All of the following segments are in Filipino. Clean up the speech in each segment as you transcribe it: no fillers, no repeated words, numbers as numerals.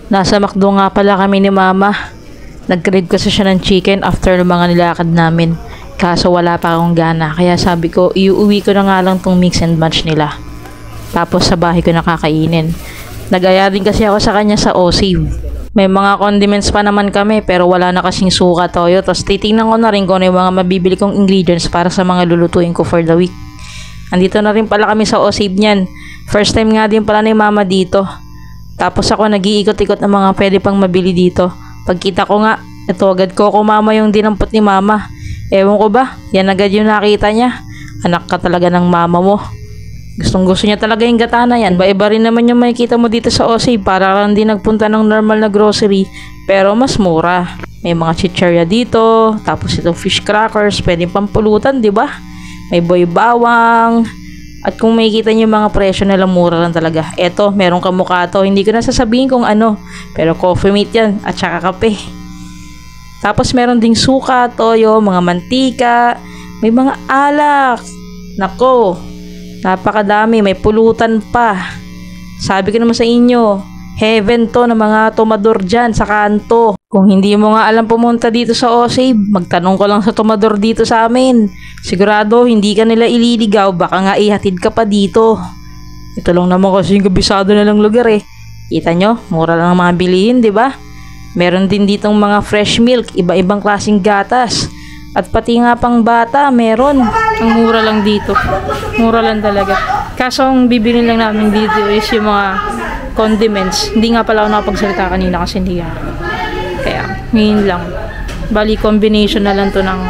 Nasa McDo nga pala kami ni Mama. Nag-crave kasi siya ng chicken after ng mga nilakad namin. Kaso wala pa akong gana. Kaya sabi ko, iuwi ko na nga lang tong mix and match nila. Tapos sa bahay ko nakakainin. Nag-aya din kasi ako sa kanya sa Osave. May mga condiments pa naman kami pero wala na kasing suka, toyo. Tapos titingnan ko na rin kung ano yung mga mabibili kong ingredients para sa mga lulutuin ko for the week. Andito na rin pala kami sa Osave niyan. First time nga din pala ni Mama dito. Tapos ako nag-iikot-ikot ng mga pwede pang mabili dito. Pagkita ko nga, ito agad ko Mama yung dinampot ni Mama. Ewan ko ba, yan agad yung nakita niya. Anak ka talaga ng mama mo. Gustong gusto niya talaga yung gata na yan. Iba rin naman yung makikita mo dito sa Osave. Para lang din nagpunta ng normal na grocery. Pero mas mura. May mga chichirya dito. Tapos itong fish crackers. Pwedeng pampulutan, di ba? May boy bawang. At kung makikita niyo yung mga presyo nila, mura lang talaga. Eto, merong kamukha to. Hindi ko na sasabihin kung ano. Pero coffee mate yan. At saka kape. Tapos meron ding suka, toyo, mga mantika. May mga alak. Nako. Napakadami, may pulutan pa. Sabi ko naman sa inyo, heaven to ng mga tomador dyan sa kanto. Kung hindi mo nga alam pumunta dito sa Osave, magtanong ko lang sa tomador dito sa amin. Sigurado hindi ka nila ililigaw, baka nga ihatid ka pa dito. Ito lang naman kasi yung kabisado na lang lugar eh. Kita nyo, mura lang ang mga bilihin, di ba? Meron din ditong mga fresh milk, iba-ibang klaseng gatas. At pati nga pang bata, meron. Ang mura lang dito. Mura lang talaga. Kaso ang bibili lang namin dito is yung mga condiments. Hindi nga pala ako nakapagsalita kanina kasi hindi nga. Kaya, ngayon lang. Bali, combination na lang to ng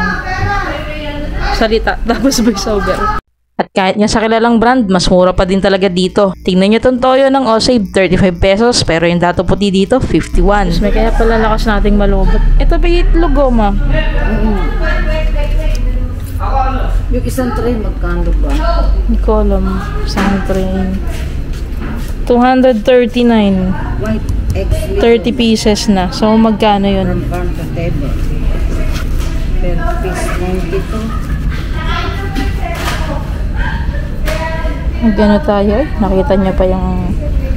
salita. Tapos voiceover. At kahit nga sa kilalang brand, mas mura pa din talaga dito. Tingnan nyo tong toyo ng Osave, 35 pesos. Pero yung dato puti dito, 51. May kaya pala lakas nating malubot. Ito ba itlog o, Ma? Yung isang tray, magkano ba? Hindi ko alam. Isang tray. 239. White egg. 30 pieces na. So, magkano yun? Farm to table. Per piece 92. Magkano tayo? Nakita niyo pa yung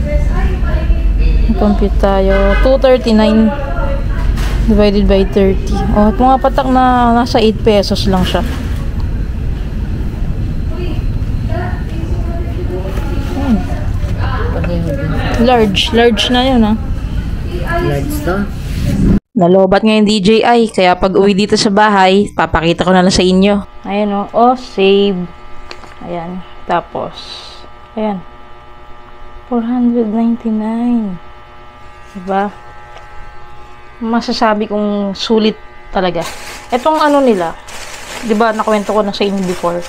compute tayo. 239 divided by 30. Oh, at mga patak na nasa 8 pesos lang siya. Large na yun, ha? Large to? Nalobat nga yung DJI, kaya pag uwi dito sa bahay, papakita ko na lang sa inyo. Ayan, oh, save. Ayan, tapos, ayan, 499. Diba? Masasabi kong sulit talaga. Etong ano nila, diba, nakwento ko na sa inyo before,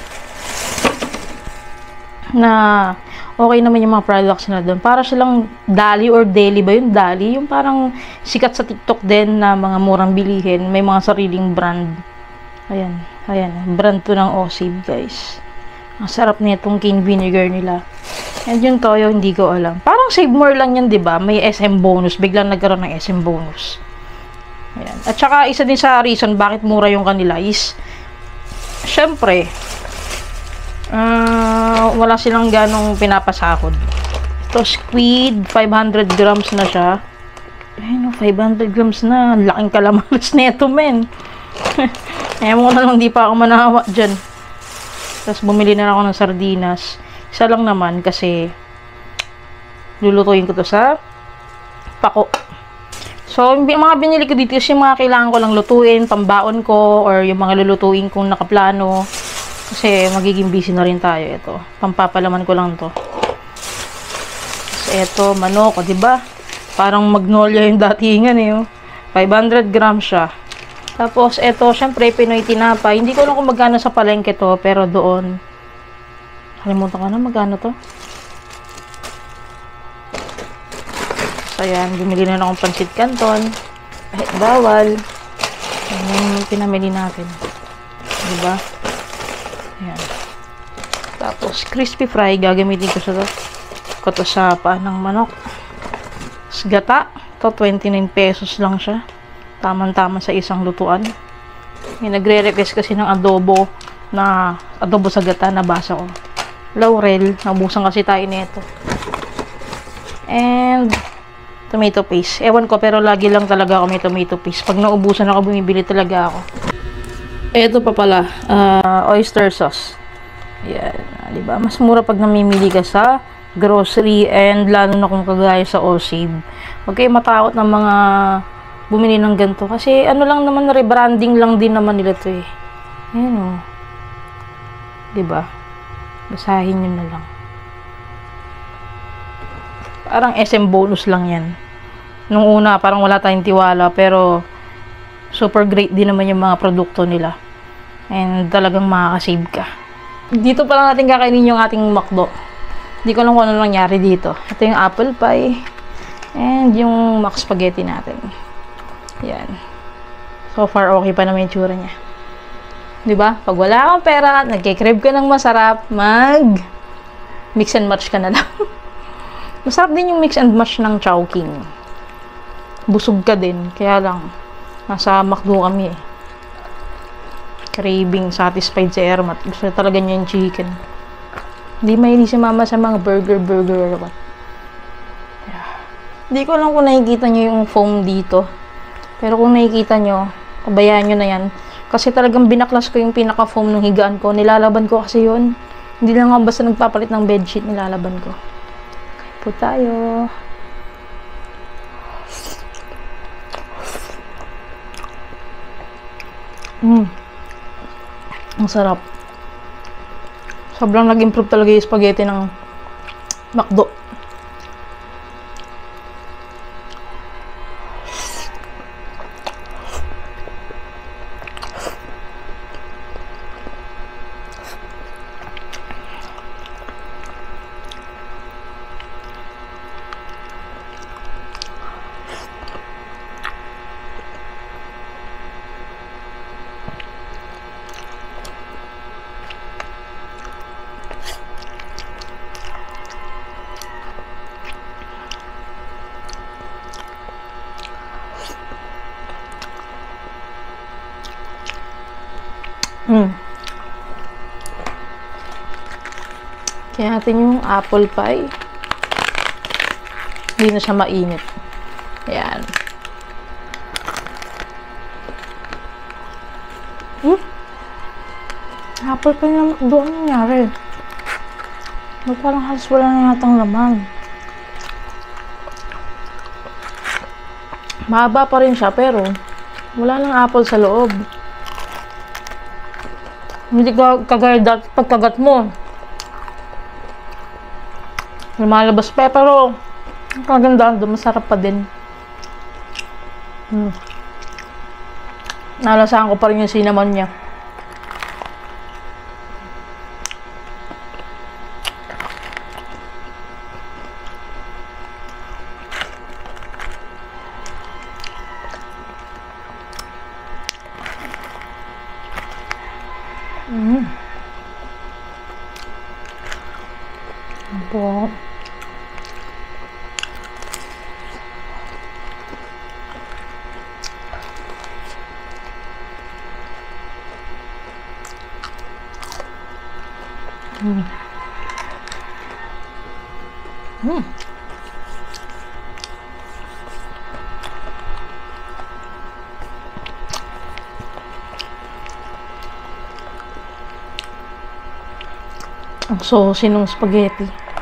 na okay naman yung mga products na doon. Para silang Dali or Deli ba yun? Dali. Yung parang sikat sa TikTok din na mga murang bilihin. May mga sariling brand. Ayan. Ayan. Brand to ng Osave, guys. Ang sarap na itong cane vinegar nila. And yung toyo, hindi ko alam. Parang Save More lang yan, diba? May SM bonus. Biglang nagkaroon ng SM bonus. Ayan. At saka, isa din sa reason bakit mura yung kanila is, syempre, wala silang ganong pinapasahod. Ito, squid, 500 grams na siya. Ayun, 500 grams na. Laking kalamaris na ito, men. Ewan ko na lang, di pa ako manawa dyan. Tapos, bumili na ako ng sardinas. Isa lang naman, kasi lulutuin ko to sa pako. So, yung mga binili ko dito is yung mga kailangan ko lang lutuin, pambaon ko, or yung mga lulutuin kong nakaplano. Kasi magiging busy na rin tayo. Ito, pampapalaman ko lang to. So, ito, manok, o, diba? Parang magnolia yung datingan eh. 500 grams siya. Tapos, ito, syempre, Pinoy tinapay. Hindi ko alam kung magkano sa palengke to, pero doon, kalimutan ko na, magkano to? So, ayan, bumili na akong pansit canton. Kahit bawal. Ayan yung pinamili natin. Diba? Ayan. Tapos, crispy fry, gagamitin ko sa to. Ko to sa paan ng manok. Tapos, gata. Ito, 29 pesos lang siya. Tamang-tama sa isang lutuan. May nagre-request kasi ng adobo na adobo sa gata, nabasa ko. Laurel, nabusan kasi tayo nito. And tomato paste. Ewan ko, pero lagi lang talaga ako may tomato paste. Pag naubusan ako, bumibili talaga ako. Ito pa pala, oyster sauce. Yan, diba? Mas mura pag namimili ka sa grocery and lalo na kung kagaya sa Osib. Huwag kayo matakot ng mga bumili ng ganito. Kasi ano lang naman, rebranding lang din naman nila to eh. Ayan o. Diba? Basahin nyo na lang. Parang SM bonus lang yan. Nung una, parang wala tayong tiwala. Pero, super great din naman yung mga produkto nila. And talagang makakasave ka. Dito pa lang natin kakainin yung ating McDo. Hindi ko alam kung ano nangyari dito. Ito yung apple pie. And yung mac spaghetti natin. Yan. So far, okay pa naman yung tsura niya. Diba? Pag wala kang pera, nagkikrib ka ng masarap, mix and match ka na lang. Masarap din yung mix and match ng Chowking. Busog ka din. Kaya lang, nasa McDo kami eh. Craving, satisfied si Ermat. Gusto talaga niya yung chicken. Hindi mahilig si mama sa mga burger or what. Yeah. Hindi ko alam kung nakikita nyo yung foam dito. Pero kung nakikita nyo, pabayaan nyo na yan. Kasi talagang binaklas ko yung pinaka-foam ng higaan ko. Nilalaban ko kasi yun. Hindi lang ako basta nagpapalit ng bedsheet, nilalaban ko. Okay po tayo. Ang sarap. Sobrang nag-improve talaga yung spaghetti ng McDo. Kaya natin yung apple pie. Hindi na siya mainit. Ayan. Apple pie na doon nangyari. Parang halos wala na natang laman. Mahaba pa rin siya pero wala nang apple sa loob. Hindi ka kagaya dati pagkagat mo. Lumalabas pa pero ang kagandaan doon, masarap pa din. Nalasahan ko pa rin yung cinnamon niya. Po. Ang saucy ng spaghetti.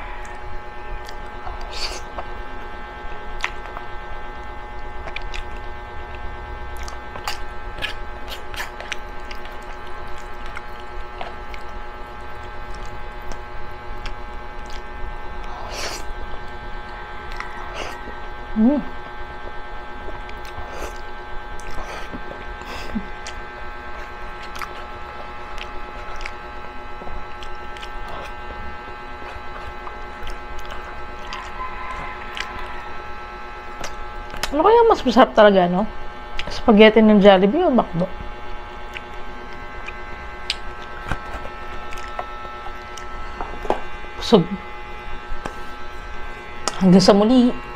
Ano kaya mas masarap talaga, no? Spaghetti ng Jollibee o McDo? Busog. Hanggang sa muli.